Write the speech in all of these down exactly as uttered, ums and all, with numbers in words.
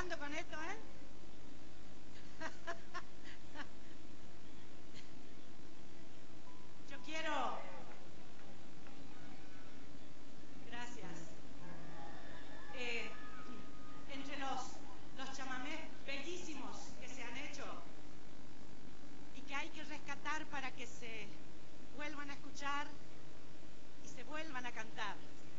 jugando con esto, ¿eh? Yo quiero... Gracias. Eh, entre los, los chamamés bellísimos que se han hecho y que hay que rescatar para que se vuelvan a escuchar y se vuelvan a cantar.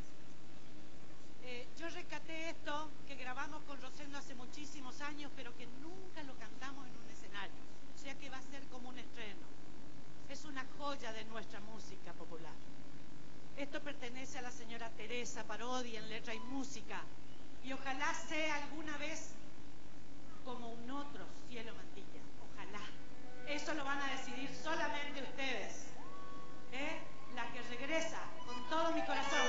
Eh, yo rescaté esto que grabamos con Rosendo hace muchísimos años, pero que nunca lo cantamos en un escenario. O sea que va a ser como un estreno. Es una joya de nuestra música popular. Esto pertenece a la señora Teresa Parodi en letra y música. Y ojalá sea alguna vez como un otro Cielo Mantilla. Ojalá. Eso lo van a decidir solamente ustedes. ¿Eh? La que regresa con todo mi corazón.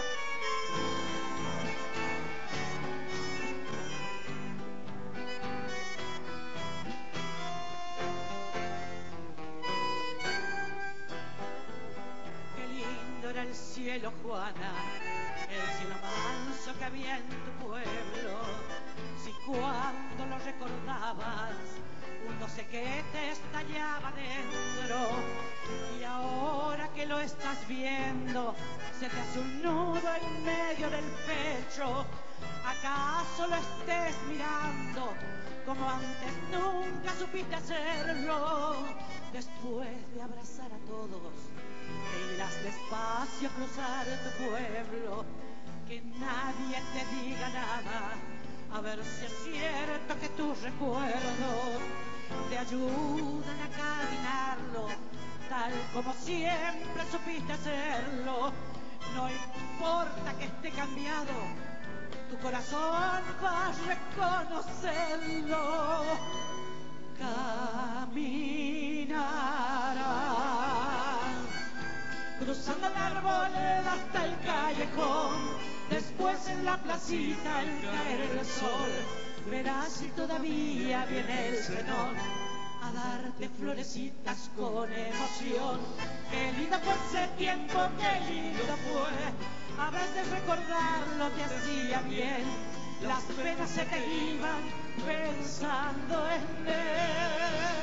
Qué lindo era el cielo, Juana, el cielo manso que había en tu pueblo. Si cuando lo recordabas, un no sé qué te estallaba dentro. Y ahora que lo estás viendo, se te hace un nudo en medio del pecho. ¿Acaso lo estés mirando como antes nunca supiste hacerlo? Después de abrazar a todos, te irás despacio a cruzar tu pueblo. Que nadie te diga nada, a ver si es cierto que tus recuerdos te ayudan a caminarlo, tal como siempre supiste hacerlo. No importa que esté cambiado, tu corazón va a reconocerlo. Caminarás cruzando el árbol hasta el callejón. Después en la placita al caer el sol, verás si todavía viene el cenón a darte florecitas con emoción. Qué lindo fue ese tiempo, qué lindo fue. A veces recordarlo te hacía bien. Las penas se te iban pensando en él.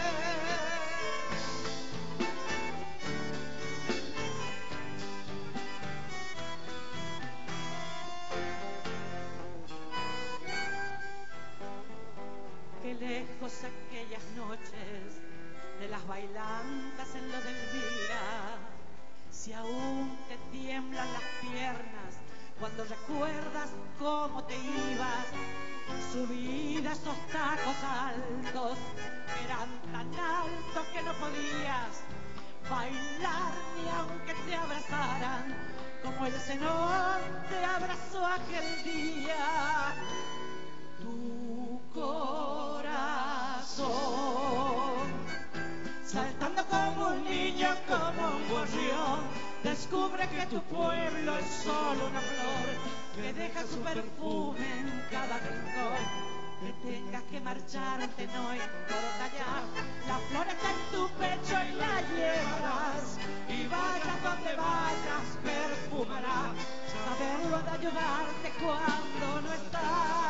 Qué lejos aquellas noches de las bailantas en lo de Elvira. Si aún te tiemblan las piernas cuando recuerdas cómo te ibas, subir esos tacos altos, eran tan altos que no podías bailar ni aunque te abrazaran, como el cenón te abrazó aquel día. Tu corazón, saltando como un niño, como un gorrión, descubre que tu pueblo es solo una flor que deja su perfume en cada rincón. Que tengas que marcharte no importa ya, la flor está en tu pecho y la llevarás, y vayas donde vayas perfumará. Saberlo de ayudarte cuando no estás.